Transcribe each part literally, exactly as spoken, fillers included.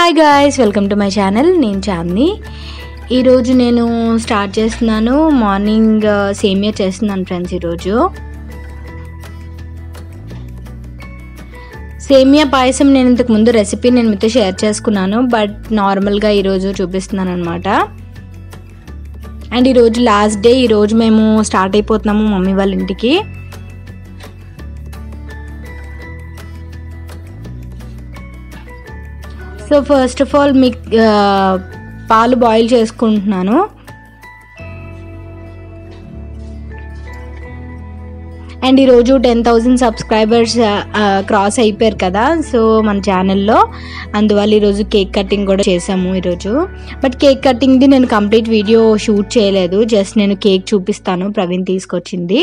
Hi guys, welcome to my channel. నేను చాందిని. ఈరోజు నేను స్టార్ట్ చేస్తున్నాను. మార్నింగ్ సేమియా చేస్తున్నాను ఫ్రెండ్స్. ఈరోజు సేమియా పాయసం నేను ఇంతకు ముందు రెసిపీ నేను మీతో షేర్ చేసుకున్నాను, బట్ నార్మల్గా ఈరోజు చూపిస్తున్నాను అనమాట. అండ్ ఈరోజు లాస్ట్ డే. ఈరోజు మేము స్టార్ట్ అయిపోతున్నాము మమ్మీ వాళ్ళ ఇంటికి. సో ఫస్ట్ ఆఫ్ ఆల్ మీ పాలు బాయిల్ చేసుకుంటున్నాను. అండ్ ఈరోజు టెన్ థౌజండ్ సబ్స్క్రైబర్స్ క్రాస్ అయిపోయారు కదా, సో మన ఛానల్లో. అందువల్ల ఈరోజు కేక్ కటింగ్ కూడా చేసాము ఈరోజు. బట్ కేక్ కటింగ్ది నేను కంప్లీట్ వీడియో షూట్ చేయలేదు, జస్ట్ నేను కేక్ చూపిస్తాను. ప్రవీణ్ తీసుకొచ్చింది.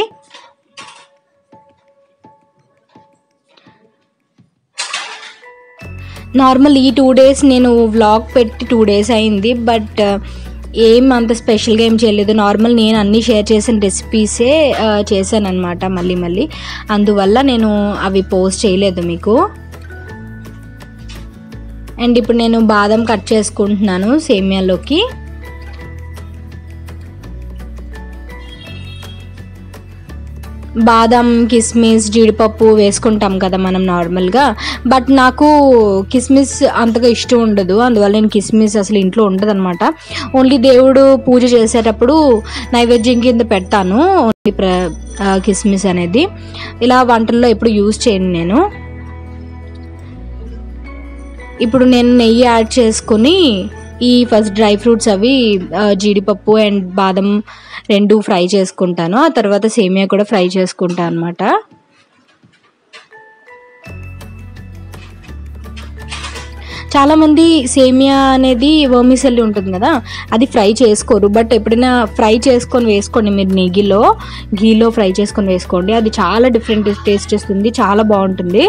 నార్మల్ ఈ టూ డేస్ నేను వ్లాగ్ పెట్టి టూ డేస్ అయింది, బట్ ఏం అంత స్పెషల్గా ఏం చేయలేదు. నార్మల్ నేను అన్నీ షేర్ చేసిన రెసిపీసే చేశాను అనమాట మళ్ళీ మళ్ళీ. అందువల్ల నేను అవి పోస్ట్ చేయలేదు మీకు. అండ్ ఇప్పుడు నేను బాదం కట్ చేసుకుంటున్నాను సేమియాలోకి. బాదం, కిస్మిస్, జీడిపప్పు వేసుకుంటాం కదా మనం నార్మల్గా. బట్ నాకు కిస్మిస్ అంతగా ఇష్టం ఉండదు, అందువల్ల నేను కిస్మిస్ అసలు ఇంట్లో ఉండదు అనమాట. ఓన్లీ దేవుడు పూజ చేసేటప్పుడు నైవేద్యం కింద పెడతాను ఓన్లీ ప్ర కిస్మిస్ అనేది. ఇలా వంటల్లో ఎప్పుడు యూజ్ చేయను నేను. ఇప్పుడు నేను నెయ్యి యాడ్ చేసుకొని ఈ ఫస్ట్ డ్రై ఫ్రూట్స్ అవి జీడిపప్పు అండ్ బాదం రెండు ఫ్రై చేసుకుంటాను. ఆ తర్వాత సేమియా కూడా ఫ్రై చేసుకుంటాను అనమాట. చాలామంది సేమియా అనేది వర్మిసెల్లి ఉంటుంది కదా, అది ఫ్రై చేసుకోరు. బట్ ఎప్పుడైనా ఫ్రై చేసుకొని వేసుకోండి మీరు, నెయ్యిలో ఘీలో ఫ్రై చేసుకొని వేసుకోండి. అది చాలా డిఫరెంట్ టేస్ట్ వస్తుంది, చాలా బాగుంటుంది.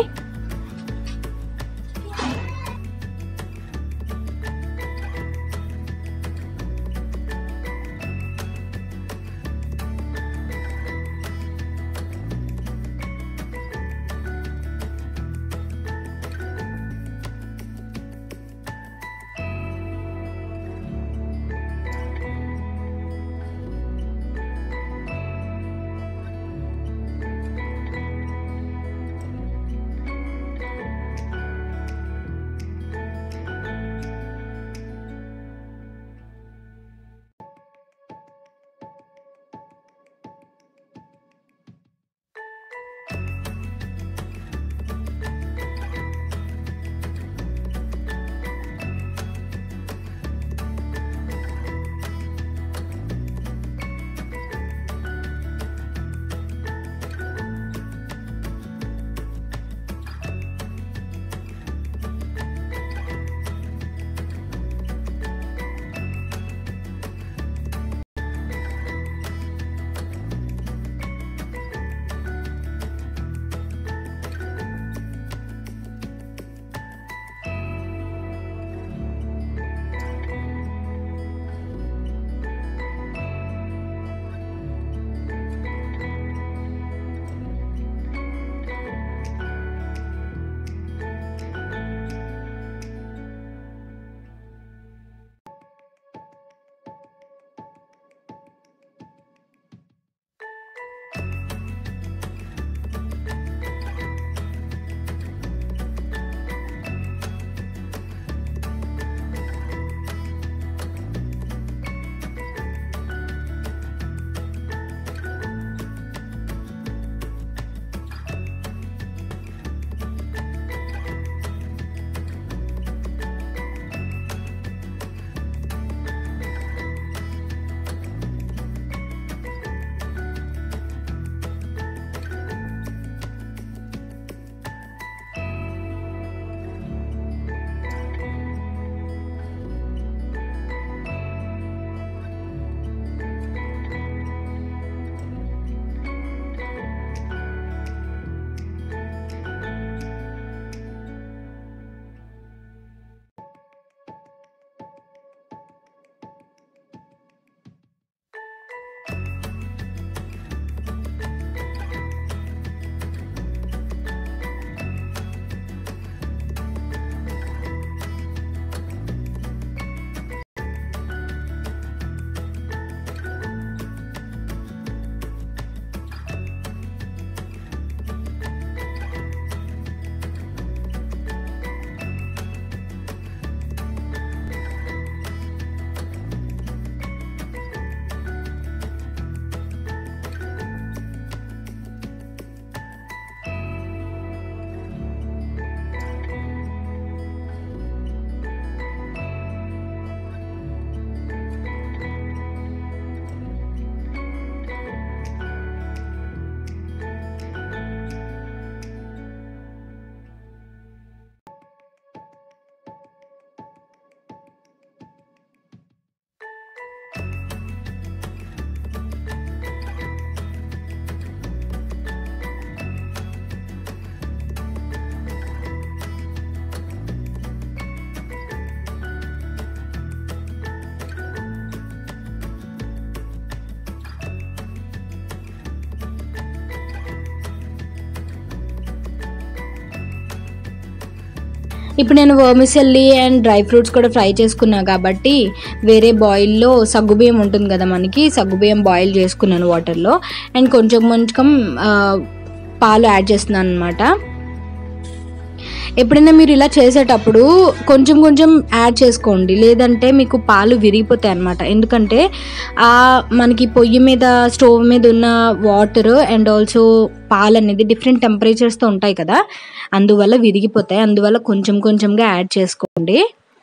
ఇప్పుడు నేను వర్మిసెల్లి అండ్ డ్రై ఫ్రూట్స్ కూడా ఫ్రై చేసుకున్నా కాబట్టి వేరే బాయిల్లో సగ్గుబియ్యం ఉంటుంది కదా మనకి, సగ్గుబియ్యం బాయిల్ చేసుకున్నాను వాటర్లో. అండ్ కొంచెం కొంచెం పాలు యాడ్ చేస్తున్నాను అనమాట. ఎప్పుడైనా మీరు ఇలా చేసేటప్పుడు కొంచెం కొంచెం యాడ్ చేసుకోండి, లేదంటే మీకు పాలు విరిగిపోతాయి అన్నమాట. ఎందుకంటే ఆ మనకి పొయ్యి మీద స్టవ్ మీద ఉన్న వాటర్ అండ్ ఆల్సో పాలు అనేది డిఫరెంట్ టెంపరేచర్స్తో ఉంటాయి కదా, అందువల్ల విరిగిపోతాయి. అందువల్ల కొంచెం కొంచెంగా యాడ్ చేసుకోండి.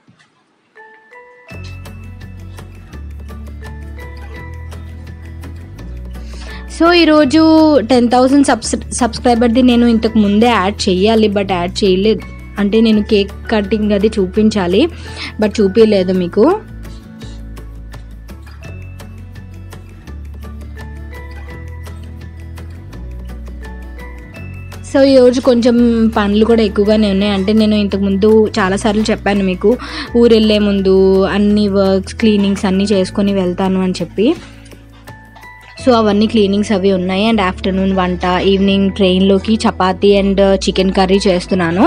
సో ఈరోజు టెన్ థౌసండ్ సబ్స్ సబ్స్క్రైబర్ది నేను ఇంతకు ముందే యాడ్ చేయాలి, బట్ యాడ్ చేయలేదు. అంటే నేను కేక్ కటింగ్ అది చూపించాలి, బట్ చూపించలేదు మీకు. సో ఈరోజు కొంచెం పనులు కూడా ఎక్కువగానే ఉన్నాయి. అంటే నేను ఇంతకుముందు చాలాసార్లు చెప్పాను మీకు, ఊరు వెళ్ళే ముందు అన్ని వర్క్స్ క్లీనింగ్స్ అన్నీ చేసుకొని వెళ్తాను అని చెప్పి. సో అవన్నీ క్లీనింగ్స్ అవి ఉన్నాయి. అండ్ ఆఫ్టర్నూన్ వంట, ఈవినింగ్ ట్రైన్లోకి చపాతీ అండ్ చికెన్ కర్రీ చేస్తున్నాను.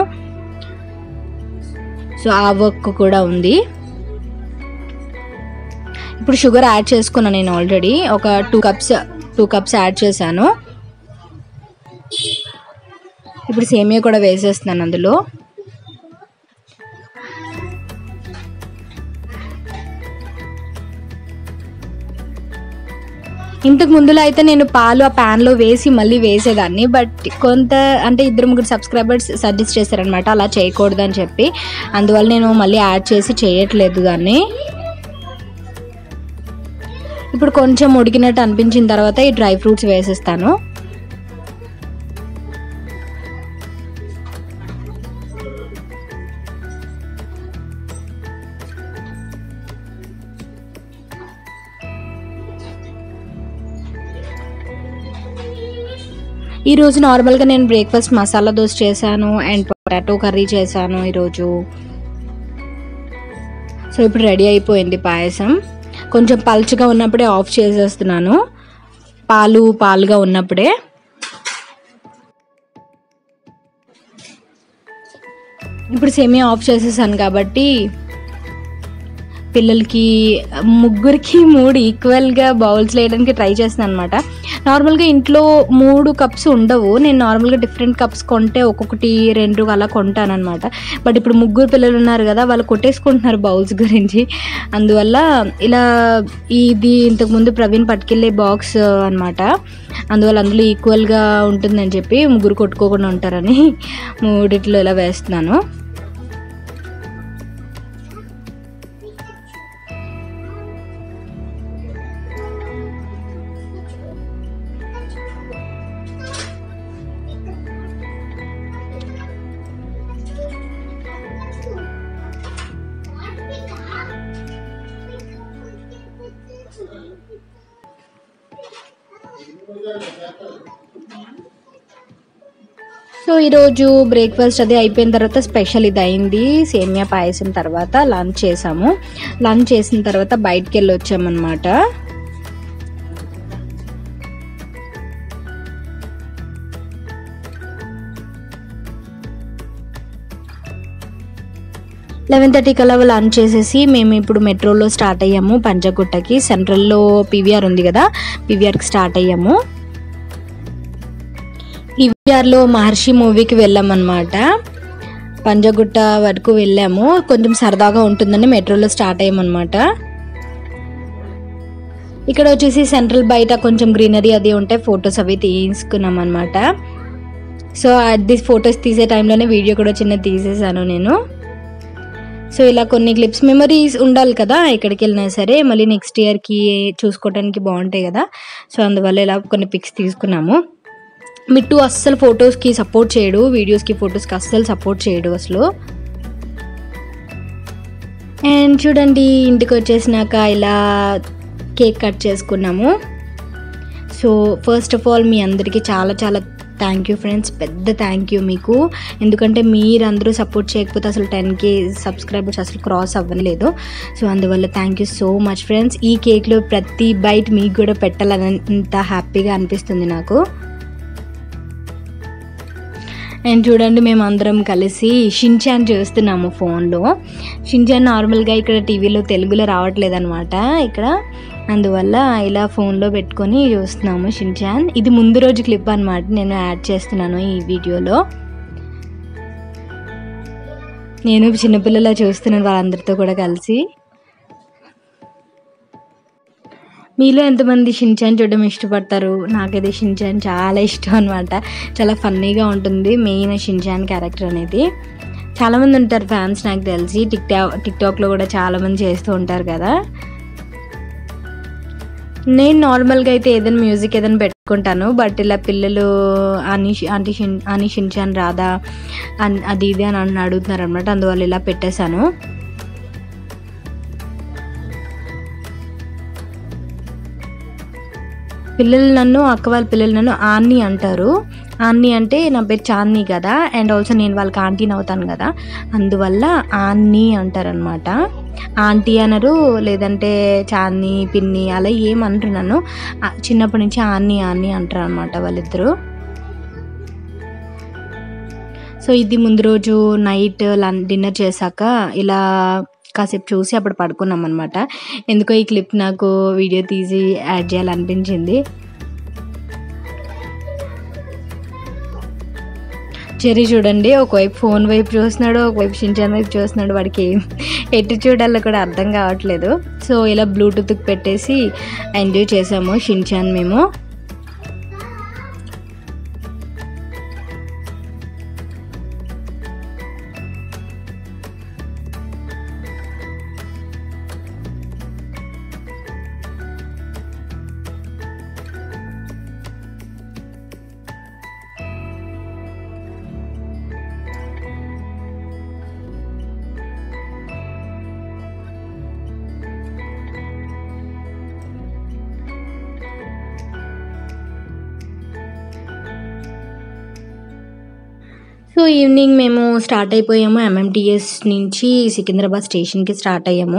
సో ఆ వర్క్ కూడా ఉంది. ఇప్పుడు షుగర్ యాడ్ చేసుకున్నాను నేను ఆల్రెడీ, ఒక two cups two cups add చేశాను. ఇప్పుడు సేమియా కూడా వేసేస్తున్నాను అందులో. ఇంతకు ముందులో అయితే నేను పాలు ఆ ప్యాన్లో వేసి మళ్ళీ వేసేదాన్ని, బట్ కొంత అంటే ఇద్దరు ముగ్గురు సబ్స్క్రైబర్స్ సజెస్ట్ చేశారనమాట అలా చేయకూడదు అని చెప్పి. అందువల్ల నేను మళ్ళీ యాడ్ చేసి చేయట్లేదు దాన్ని. ఇప్పుడు కొంచెం ఉడికినట్టు అనిపించిన తర్వాత ఈ డ్రై ఫ్రూట్స్ వేసేస్తాను. ఈరోజు నార్మల్గా నేను బ్రేక్ఫాస్ట్ మసాలా దోశ చేశాను అండ్ పొటాటో కర్రీ చేశాను ఈరోజు. సో ఇప్పుడు రెడీ అయిపోయింది పాయసం. కొంచెం పల్చగా ఉన్నప్పుడే ఆఫ్ చేసేస్తున్నాను, పాలు పాలుగా ఉన్నప్పుడే. ఇప్పుడు సేమియా ఆఫ్ చేసేసాను కాబట్టి పిల్లలకి ముగ్గురికి మూడు ఈక్వల్గా బౌల్స్ వేయడానికి ట్రై చేస్తాను అనమాట. నార్మల్గా ఇంట్లో మూడు కప్స్ ఉండవు, నేను నార్మల్గా డిఫరెంట్ కప్స్ కొంటే ఒక్కొక్కటి రెండు అలా కొంటాను అనమాట. బట్ ఇప్పుడు ముగ్గురు పిల్లలు ఉన్నారు కదా, వాళ్ళు కొట్టేసుకుంటున్నారు బౌల్స్ గురించి. అందువల్ల ఇలా ఇది ఇంతకుముందు ప్రవీణ్ పట్టుకెళ్ళే బాక్స్ అనమాట, అందువల్ల అందులో ఈక్వల్గా ఉంటుందని చెప్పి ముగ్గురు కొట్టుకోకుండా ఉంటారని మూడిట్లో ఇలా వేస్తున్నాను. సో ఈరోజు బ్రేక్ఫాస్ట్ అది అయిపోయిన తర్వాత స్పెషల్ ఇది అయింది, సేమియా పాయసం. తర్వాత లంచ్ చేసాము. లంచ్ చేసిన తర్వాత బయటికి వెళ్ళి వచ్చామన్నమాట. లెవెన్ థర్టీ కల్లా లంచ్ చేసేసి మేము ఇప్పుడు మెట్రోలో స్టార్ట్ అయ్యాము పంజాగుట్టకి. సెంట్రల్లో పీవీఆర్ ఉంది కదా, పీవీఆర్కి స్టార్ట్ అయ్యాము. పీవీఆర్లో మహర్షి మూవీకి వెళ్ళామన్నమాట. పంజాగుట్ట వరకు వెళ్ళాము, కొంచెం సరదాగా ఉంటుందని మెట్రోలో స్టార్ట్ అయ్యామన్నమాట. ఇక్కడ వచ్చేసి సెంట్రల్ బయట కొంచెం గ్రీనరీ అది ఉంటే ఫొటోస్ అవి తీసుకున్నాం అనమాట. సో అది ఫొటోస్ తీసే టైంలోనే వీడియో కూడా చిన్న తీసేసాను నేను. సో ఇలా కొన్ని క్లిప్స్ మెమరీస్ ఉండాలి కదా ఎక్కడికి వెళ్ళినా సరే, మళ్ళీ నెక్స్ట్ ఇయర్కి చూసుకోవడానికి బాగుంటాయి కదా. సో అందువల్ల ఇలా కొన్ని పిక్స్ తీసుకున్నాము. మిట్టు అస్సలు ఫొటోస్కి సపోర్ట్ చేయడు, వీడియోస్కి ఫొటోస్కి అస్సలు సపోర్ట్ చేయడు అసలు. అండ్ చూడండి ఇంటికి వచ్చేసినాక ఇలా కేక్ కట్ చేసుకున్నాము. సో ఫస్ట్ ఆఫ్ ఆల్ మీ అందరికీ చాలా చాలా థ్యాంక్ యూ ఫ్రెండ్స్, పెద్ద థ్యాంక్ యూ మీకు. ఎందుకంటే మీరు అందరూ సపోర్ట్ చేయకపోతే అసలు టెన్ కే సబ్స్క్రైబర్స్ అసలు క్రాస్ అవ్వలేదు. సో అందువల్ల thank you so much friends. ఈ కేక్లో ప్రతి బైట్ మీకు కూడా పెట్టాలని ఇంత హ్యాపీగా అనిపిస్తుంది నాకు. అండ్ చూడండి మేము అందరం కలిసి షిన్చాన్ చూస్తున్నాము ఫోన్లో. షిన్చాన్ నార్మల్గా ఇక్కడ టీవీలో తెలుగులో రావట్లేదు అనమాట ఇక్కడ, అందువల్ల ఇలా ఫోన్లో పెట్టుకొని చూస్తున్నాము షిన్చాన్. ఇది ముందు రోజు క్లిప్ అనమాట, నేను యాడ్ చేస్తున్నాను ఈ వీడియోలో. నేను చిన్నపిల్లలా చూస్తున్నాను వాళ్ళందరితో కూడా కలిసి. మీలో ఎంతమంది షిన్చాన్ చూడడం ఇష్టపడతారు? నాకైతే షిన్చాన్ చాలా ఇష్టం అనమాట, చాలా ఫన్నీగా ఉంటుంది మెయిన్ షిన్చాన్ క్యారెక్టర్ అనేది. చాలామంది ఉంటారు ఫ్యాన్స్ నాకు తెలిసి, టిక్ టాక్ టిక్టాక్లో కూడా చాలామంది చేస్తూ ఉంటారు కదా. నేను నార్మల్గా అయితే ఏదైనా మ్యూజిక్ ఏదైనా పెట్టుకుంటాను, బట్ ఇలా పిల్లలు అని ఆంటీ షిన్ అని షిన్చాన్ రాదా అని అది ఇది అని అడుగుతున్నారు అనమాట, అందువల్ల ఇలా పెట్టేశాను. పిల్లలు నన్ను అక్క వాళ్ళ పిల్లలు నన్ను ఆన్ని అంటారు. ఆన్ని అంటే నా పేరు చాందిని కదా, అండ్ ఆల్సో నేను వాళ్ళకి ఆంటీని అవుతాను కదా, అందువల్ల ఆన్ని అంటారనమాట. ఆంటీ అనరు, లేదంటే చాందిని పిన్ని అలా ఏమంటారు నన్ను, చిన్నప్పటి నుంచి ఆన్ని ఆన్ని అంటారు అనమాట వాళ్ళిద్దరు. సో ఇది ముందు రోజు నైట్ లం డిన్నర్ చేశాక ఇలా కాసేపు చూసి అప్పుడు పడుకున్నాం అనమాట. ఎందుకో ఈ క్లిప్ నాకు వీడియో తీసి యాడ్ చేయాలనిపించింది. చెర్రీ చూడండి, ఒకవైపు ఫోన్ వైపు చూస్తున్నాడు, ఒకవైపు షిన్చాన్ వైపు చూస్తున్నాడు, వాడికి ఎటు చూడాలో కూడా అర్థం కావట్లేదు. సో ఇలా బ్లూటూత్కి పెట్టేసి ఎంజాయ్ చేసాము షిన్చాన్ మేము. సో ఈవినింగ్ మేము స్టార్ట్ అయిపోయాము, ఎంఎంటీఎస్ నుంచి సికింద్రాబాద్ స్టేషన్కి స్టార్ట్ అయ్యాము.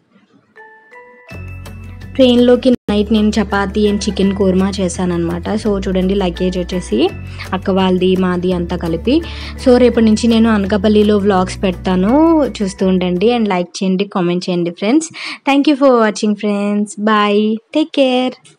ట్రైన్లోకి నైట్ నేను చపాతీ అండ్ చికెన్ కోర్మా చేశానమాట. సో చూడండి లగేజ్ వచ్చేసి అక్క వాళ్ళది మాది అంతా కలిపి. సో రేపటి నుంచి నేను అనకాపల్లిలో వ్లాగ్స్ పెడతాను, చూస్తూ ఉండండి అండ్ లైక్ చేయండి, కామెంట్ చేయండి friends. Thank you for watching friends, bye, take care.